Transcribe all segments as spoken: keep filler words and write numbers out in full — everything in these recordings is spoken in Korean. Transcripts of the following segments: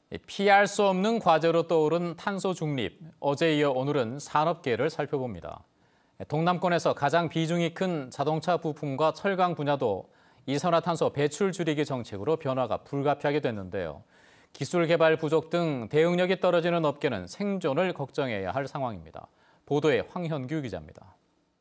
피할 수 없는 과제로 떠오른 탄소 중립. 어제 이어 오늘은 산업계를 살펴봅니다. 동남권에서 가장 비중이 큰 자동차 부품과 철강 분야도 이산화탄소 배출 줄이기 정책으로 변화가 불가피하게 됐는데요. 기술 개발 부족 등 대응력이 떨어지는 업계는 생존을 걱정해야 할 상황입니다. 보도에 황현규 기자입니다.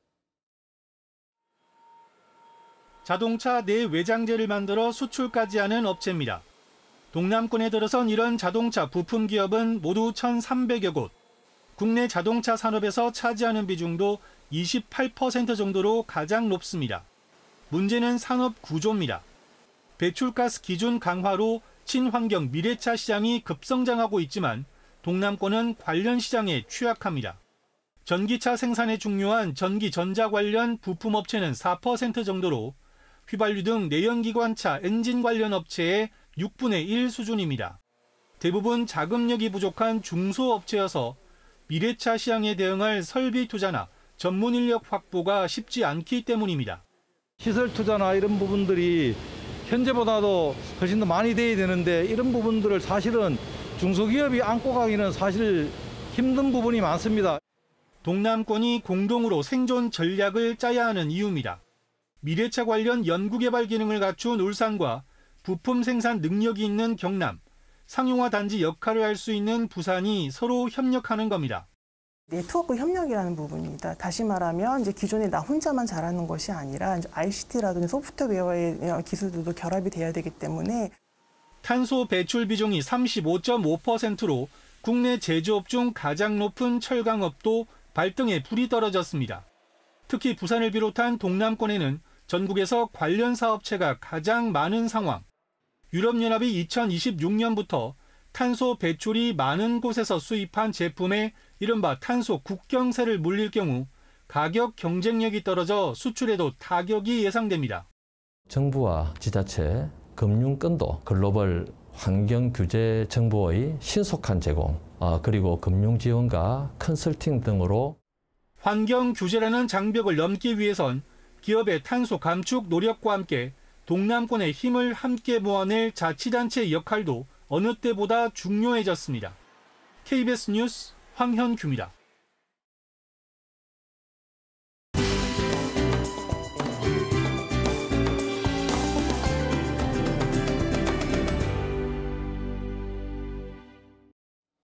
자동차 내외장재를 만들어 수출까지 하는 업체입니다. 동남권에 들어선 이런 자동차 부품 기업은 모두 천삼백여 곳. 국내 자동차 산업에서 차지하는 비중도 이십팔 퍼센트 정도로 가장 높습니다. 문제는 산업 구조입니다. 배출가스 기준 강화로 친환경 미래차 시장이 급성장하고 있지만 동남권은 관련 시장에 취약합니다. 전기차 생산에 중요한 전기 전자 관련 부품 업체는 사 퍼센트 정도로 휘발유 등 내연기관차 엔진 관련 업체의 육분의 일 수준입니다. 대부분 자금력이 부족한 중소업체여서 미래차 시장에 대응할 설비 투자나 전문 인력 확보가 쉽지 않기 때문입니다. 시설 투자나 이런 부분들이 현재보다도 훨씬 더 많이 돼야 되는데 이런 부분들을 사실은 중소기업이 안고 가기는 사실 힘든 부분이 많습니다. 동남권이 공동으로 생존 전략을 짜야 하는 이유입니다. 미래차 관련 연구개발 기능을 갖춘 울산과 부품 생산 능력이 있는 경남, 상용화 단지 역할을 할 수 있는 부산이 서로 협력하는 겁니다. 네트워크 협력이라는 부분입니다. 다시 말하면 이제 기존에 나 혼자만 잘하는 것이 아니라 아이씨티라든지 소프트웨어의 기술들도 결합이 돼야 되기 때문에 탄소 배출 비중이 삼십오 점 오 퍼센트로 국내 제조업 중 가장 높은 철강업도 발등에 불이 떨어졌습니다. 특히 부산을 비롯한 동남권에는 전국에서 관련 사업체가 가장 많은 상황. 유럽연합이 이천이십육 년부터 탄소 배출이 많은 곳에서 수입한 제품에 이른바 탄소 국경세를 물릴 경우 가격 경쟁력이 떨어져 수출에도 타격이 예상됩니다. 정부와 지자체, 금융권도 글로벌 환경 규제 정보의 신속한 제공, 그리고 금융 지원과 컨설팅 등으로 환경 규제라는 장벽을 넘기 위해선 기업의 탄소 감축 노력과 함께 동남권의 힘을 함께 모아낼 자치단체의 역할도 어느 때보다 중요해졌습니다. 케이비에스 뉴스 황현규입니다.